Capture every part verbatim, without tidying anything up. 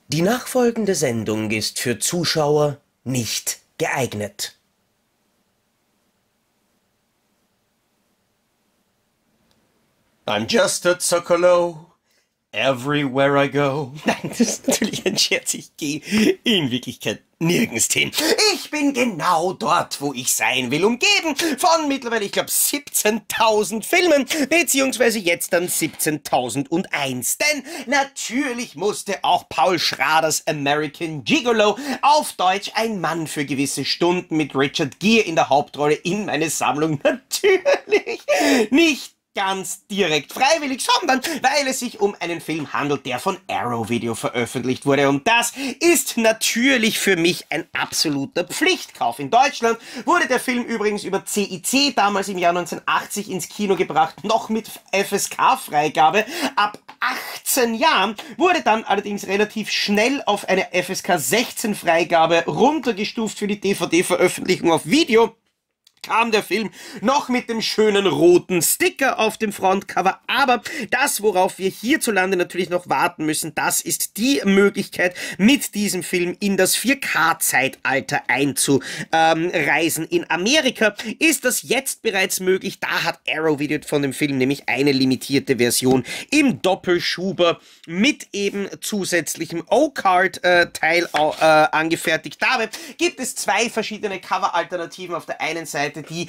Die nachfolgende Sendung ist für Zuschauer nicht geeignet. I'm just a Zuckerlo, everywhere I go. Nein, das ist natürlich ein Scherz. Ich gehe in Wirklichkeit nirgends hin. Ich bin genau dort, wo ich sein will, umgeben von mittlerweile, ich glaube, siebzehntausend Filmen, beziehungsweise jetzt dann siebzehntausendundeins. Denn natürlich musste auch Paul Schraders American Gigolo, auf Deutsch ein Mann für gewisse Stunden mit Richard Gere in der Hauptrolle, in meine Sammlung natürlich nicht ganz direkt freiwillig, sondern weil es sich um einen Film handelt, der von Arrow Video veröffentlicht wurde. Und das ist natürlich für mich ein absoluter Pflichtkauf. In Deutschland wurde der Film übrigens über C I C damals im Jahr neunzehnhundertachtzig ins Kino gebracht, noch mit F S K-Freigabe. Ab achtzehn Jahren wurde dann allerdings relativ schnell auf eine F S K sechzehn Freigabe runtergestuft für die D V D-Veröffentlichung auf Video. Kam der Film noch mit dem schönen roten Sticker auf dem Frontcover, aber das, worauf wir hierzulande natürlich noch warten müssen, das ist die Möglichkeit, mit diesem Film in das vier K-Zeitalter einzureisen. In Amerika ist das jetzt bereits möglich, da hat Arrow Video von dem Film nämlich eine limitierte Version im Doppelschuber mit eben zusätzlichem O-Card-Teil äh, angefertigt. Dabei gibt es zwei verschiedene Cover-Alternativen. Auf der einen Seite die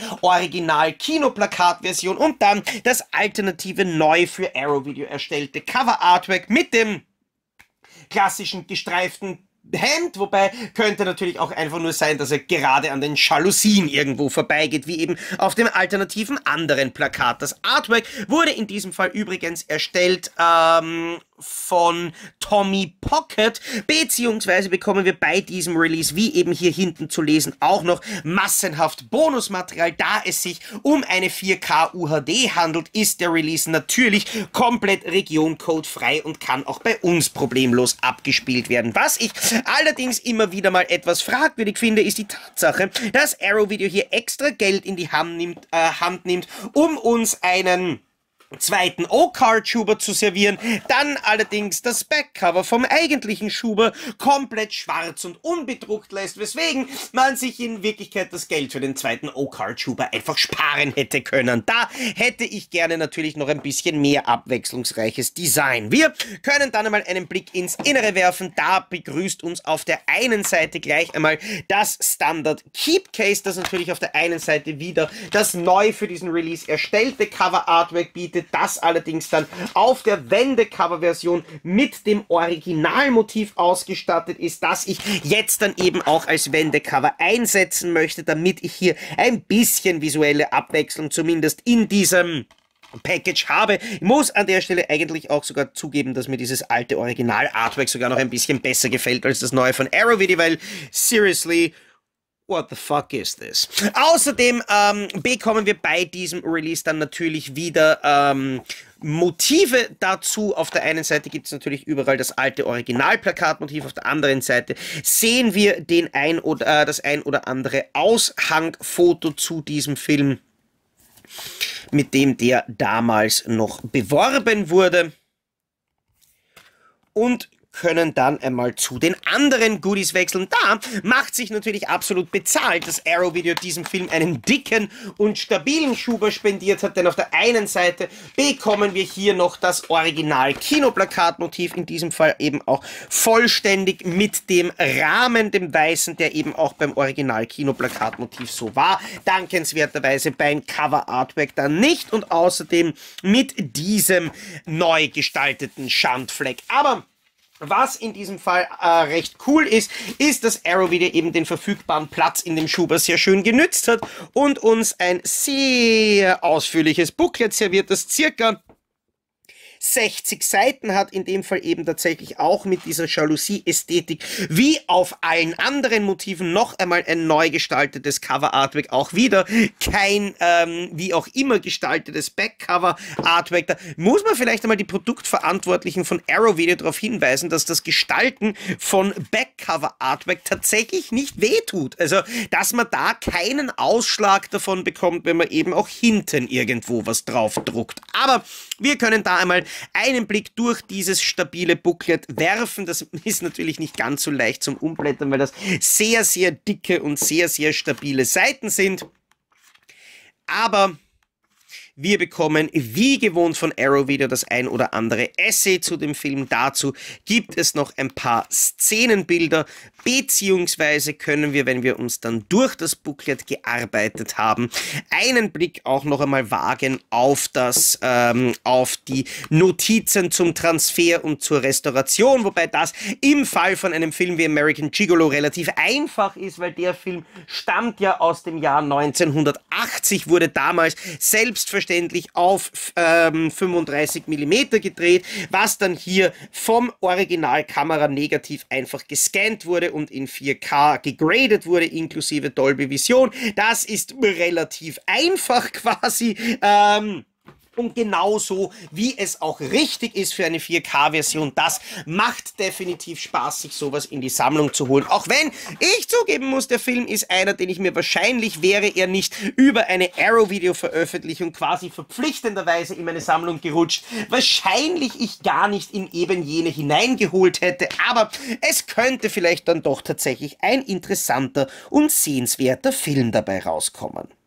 Original-Kinoplakat-Version und dann das alternative, neu für Arrow Video erstellte Cover-Artwork mit dem klassischen gestreiften Hemd, wobei könnte natürlich auch einfach nur sein, dass er gerade an den Jalousien irgendwo vorbeigeht, wie eben auf dem alternativen anderen Plakat. Das Artwork wurde in diesem Fall übrigens erstellt ähm, von Tommy Pocket, beziehungsweise bekommen wir bei diesem Release, wie eben hier hinten zu lesen, auch noch massenhaft Bonusmaterial. Da es sich um eine vier K U H D handelt, ist der Release natürlich komplett regioncodefrei und kann auch bei uns problemlos abgespielt werden. Was ich allerdings immer wieder mal etwas fragwürdig finde, ist die Tatsache, dass Arrow Video hier extra Geld in die Hand nimmt, äh, Hand nimmt, um uns einen zweiten O-Card-Schuber zu servieren, dann allerdings das Backcover vom eigentlichen Schuber komplett schwarz und unbedruckt lässt, weswegen man sich in Wirklichkeit das Geld für den zweiten O-Card-Schuber einfach sparen hätte können. Da hätte ich gerne natürlich noch ein bisschen mehr abwechslungsreiches Design. Wir können dann einmal einen Blick ins Innere werfen. Da begrüßt uns auf der einen Seite gleich einmal das Standard Keep Case, das natürlich auf der einen Seite wieder das neu für diesen Release erstellte Cover-Artwork bietet, das allerdings dann auf der Wendecover-Version mit dem Originalmotiv ausgestattet ist, das ich jetzt dann eben auch als Wendecover einsetzen möchte, damit ich hier ein bisschen visuelle Abwechslung zumindest in diesem Package habe. Ich muss an der Stelle eigentlich auch sogar zugeben, dass mir dieses alte Original-Artwork sogar noch ein bisschen besser gefällt als das neue von Arrow Video, weil seriously, what the fuck is this? Außerdem ähm, bekommen wir bei diesem Release dann natürlich wieder ähm, Motive dazu. Auf der einen Seite gibt es natürlich überall das alte Originalplakatmotiv, auf der anderen Seite sehen wir den ein oder, äh, das ein oder andere Aushangfoto zu diesem Film, mit dem der damals noch beworben wurde. Und können dann einmal zu den anderen Goodies wechseln. Da macht sich natürlich absolut bezahlt, dass Arrow Video diesem Film einen dicken und stabilen Schuber spendiert hat, denn auf der einen Seite bekommen wir hier noch das Original-Kinoplakatmotiv, in diesem Fall eben auch vollständig mit dem Rahmen, dem weißen, der eben auch beim Original-Kinoplakatmotiv so war. Dankenswerterweise beim Cover-Artwork dann nicht und außerdem mit diesem neu gestalteten Schandfleck. Aber was in diesem Fall äh, recht cool ist, ist, dass Arrow Video eben den verfügbaren Platz in dem Schuber sehr schön genützt hat und uns ein sehr ausführliches Booklet serviert, das circa sechzig Seiten hat, in dem Fall eben tatsächlich auch mit dieser Jalousie-Ästhetik, wie auf allen anderen Motiven noch einmal ein neu gestaltetes Cover-Artwork, auch wieder kein, ähm, wie auch immer gestaltetes Backcover-Artwork. Da muss man vielleicht einmal die Produktverantwortlichen von Arrow Video darauf hinweisen, dass das Gestalten von Backcover-Artwork tatsächlich nicht wehtut. Also, dass man da keinen Ausschlag davon bekommt, wenn man eben auch hinten irgendwo was drauf druckt. Aber wir können da einmal einen Blick durch dieses stabile Booklet werfen. Das ist natürlich nicht ganz so leicht zum Umblättern, weil das sehr, sehr dicke und sehr, sehr stabile Seiten sind. Aber wir bekommen wie gewohnt von Arrow wieder das ein oder andere Essay zu dem Film. Dazu gibt es noch ein paar Szenenbilder, beziehungsweise können wir, wenn wir uns dann durch das Booklet gearbeitet haben, einen Blick auch noch einmal wagen auf das, ähm, auf die Notizen zum Transfer und zur Restauration, wobei das im Fall von einem Film wie American Gigolo relativ einfach ist, weil der Film stammt ja aus dem Jahr neunzehnhundertachtzig, wurde damals selbstverständlich auf ähm, fünfunddreißig Millimeter gedreht, was dann hier vom Originalkamera negativ einfach gescannt wurde und in vier K gegradet wurde, inklusive Dolby Vision. Das ist relativ einfach quasi. Ähm, Und genauso, wie es auch richtig ist für eine vier K-Version, das macht definitiv Spaß, sich sowas in die Sammlung zu holen. Auch wenn ich zugeben muss, der Film ist einer, den ich mir wahrscheinlich, wäre er nicht über eine Arrow-Video-Veröffentlichung quasi verpflichtenderweise in meine Sammlung gerutscht, wahrscheinlich ich gar nicht in eben jene hineingeholt hätte. Aber es könnte vielleicht dann doch tatsächlich ein interessanter und sehenswerter Film dabei rauskommen.